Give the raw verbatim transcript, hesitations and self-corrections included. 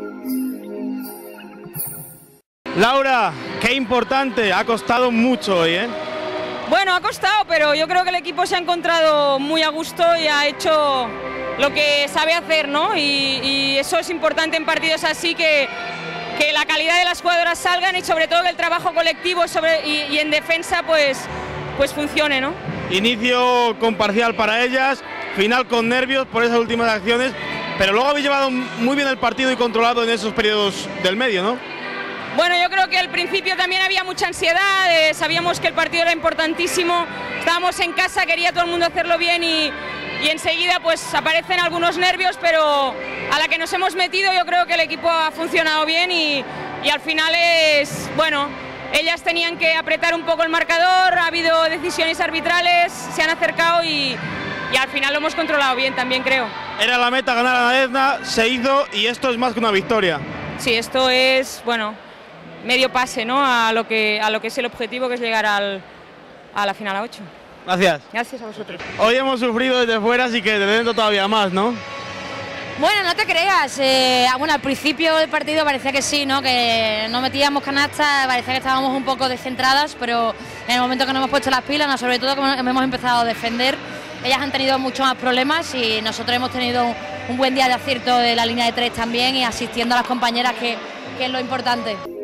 Laura, qué importante, ha costado mucho hoy, ¿eh? Bueno, ha costado, pero yo creo que el equipo se ha encontrado muy a gusto y ha hecho lo que sabe hacer, ¿no? Y, y eso es importante en partidos así, que, que la calidad de las jugadoras salgan y sobre todo que el trabajo colectivo sobre, y, y en defensa pues, pues funcione, ¿no? Inicio con parcial para ellas, final con nervios por esas últimas acciones, pero luego habéis llevado muy bien el partido y controlado en esos periodos del medio, ¿no? Bueno, yo creo que al principio también había mucha ansiedad, eh, sabíamos que el partido era importantísimo, estábamos en casa, quería todo el mundo hacerlo bien y, y enseguida pues aparecen algunos nervios, pero a la que nos hemos metido yo creo que el equipo ha funcionado bien y, y al final es, bueno, ellas tenían que apretar un poco el marcador, ha habido decisiones arbitrales, se han acercado y, y al final lo hemos controlado bien también, creo. Era la meta ganar a la Edna, se hizo y esto es más que una victoria. Sí, esto es, bueno, medio pase, ¿no? a, lo que, a lo que es el objetivo, que es llegar al, a la final a ocho. Gracias. Gracias a vosotros. Hoy hemos sufrido desde fuera, así que desde dentro todavía más, ¿no? Bueno, no te creas, eh, bueno, al principio del partido parecía que sí, ¿no? Que no metíamos canastas, parecía que estábamos un poco descentradas, pero en el momento que nos hemos puesto las pilas, sobre todo que hemos empezado a defender, ellas han tenido muchos más problemas y nosotros hemos tenido un, un buen día de acierto de la línea de tres también y asistiendo a las compañeras, que, que es lo importante.